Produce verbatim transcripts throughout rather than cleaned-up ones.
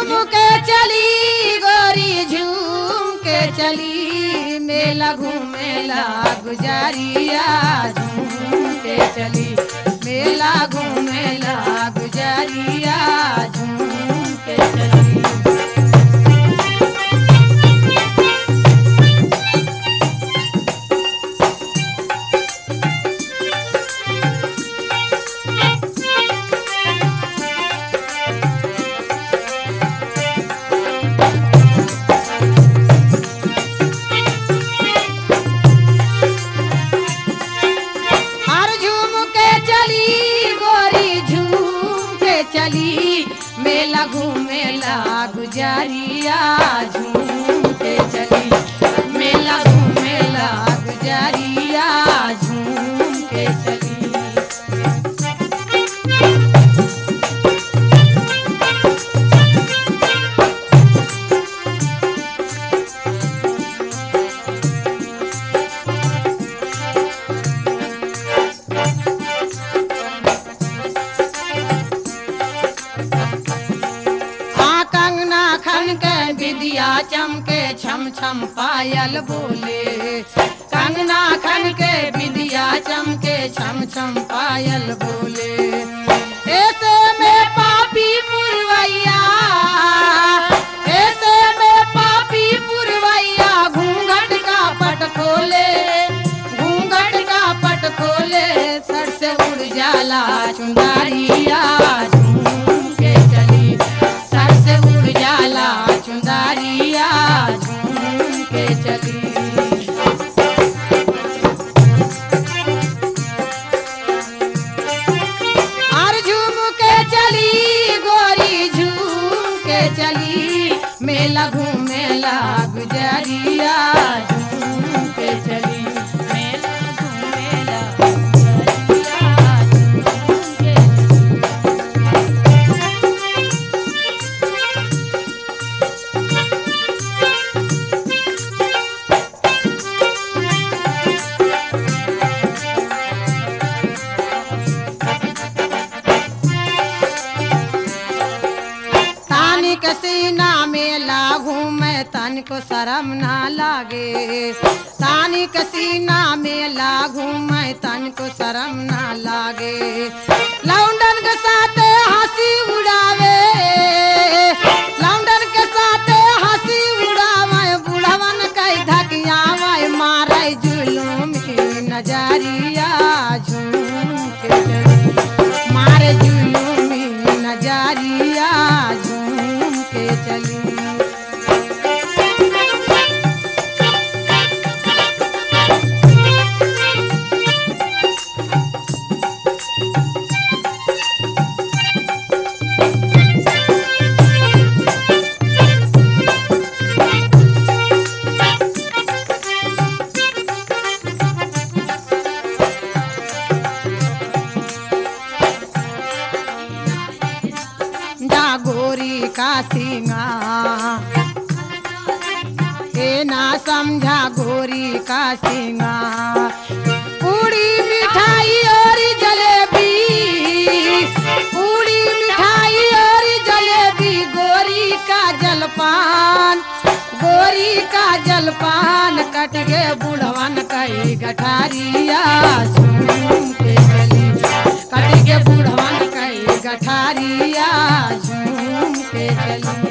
झूम के चली गोरी झूम के चली मेला घूमेला गुजारिया झूम के चली मेला घूमेला गुजारिया झूम के चली। चली मेला घूमेला गुजारिया झूम के चली मेला घूमेला गुजारिया झूम के चली। विदिया चमके छम छम पायल बोले कंगना खन के विदिया चमके छम छम पायल बोले। ऐसे में पापी पुरवैया ऐसे में पापी पुरवैया घूंघट का पट खोले घूंघट का पट खोले सर से उड़ जाला चुंदारिया झूम के चली सर से उड़ जाला चुंदारिया झूम के चली। और झूम के चली गोरी झूम के चली मेला घूमेला गुजारिया झूम के चली मेला घूमेला गुजारिया झूम के सीना मेला घूमे तन को शर्म ना लागे तानी के सीना मेला घूमे तन को शर्म ना लागे। लौंडन के साथ हंसी उड़ावे लौंडन के साथ हंसी उड़ावे बुढ़वन कई धकियावे मारे जुलूम की नजरिया झूम के चली मारे जुलूम की नजरिया झूम के चली। गोरी का सिंगार ए ना समझा गोरी का सिंगार पूड़ी मिठाई और जलेबी पूड़ी मिठाई और जलेबी गोरी का जलपान गोरी का जलपान कट गे बुढ़वन कई गठारिया झूम के चली कट गे बुढ़वन कई गठारिया झूम के चली।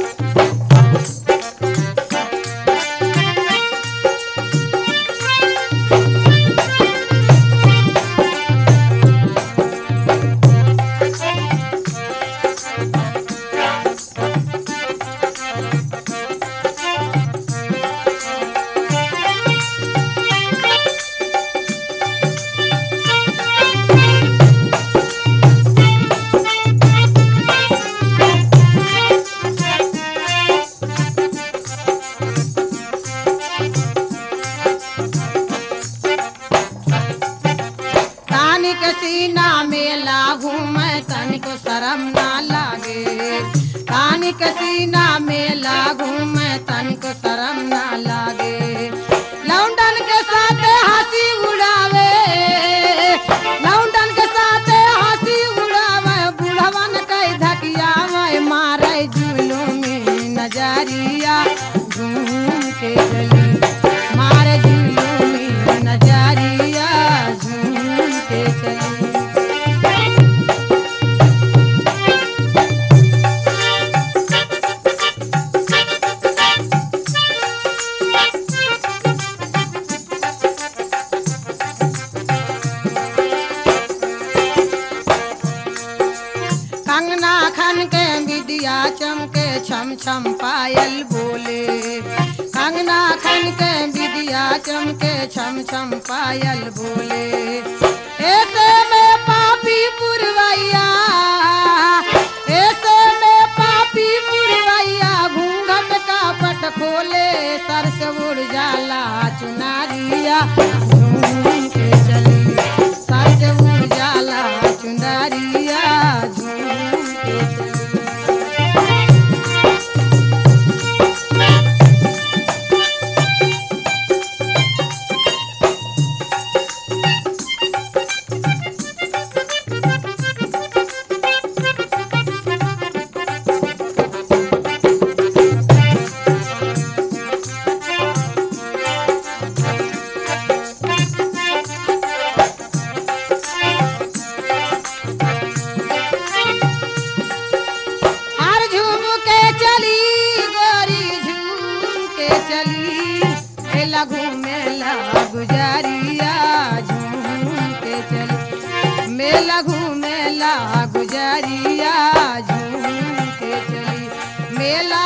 सीना मेला घूमे तन को शर्म ना लागे कानी के सीना मेला घूमे तन को शर्म ना लागे। लौंडन के साथ हंसी उड़ावे लौंडन के साथ हंसी उड़ावे बुढ़वन कई धकियावे मारे जुलूम चमके छम छम पायल बोले कंगना खन के विदिया चमके छम छम पायल बोले ऐसे में पापी पुरवैया ऐसे में पापी पुरवैया घूंघट का पट खोले सर से उड़ जाला चुनारिया झूम के चली सर से उड़ जाला चुनारिया झूम के चली। घूमेला गुजारिया झूम के चली मेला घूमेला गुजारिया झूम के चली मेला